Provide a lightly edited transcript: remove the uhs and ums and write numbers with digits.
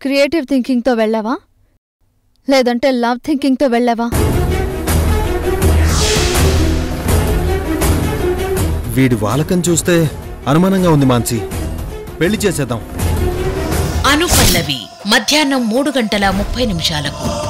Creative థింకింగ్తో వెళ్ళావా లేదంటే love థింకింగ్తో వెళ్ళావా? వీడి వాలకం చూస్తే అనుమానంగా ఉంది మాన్సి. పెళ్లి చేసేద్దాం. అనుపల్లవి మధ్యాహ్నం 3:30 నిమిషాలకు.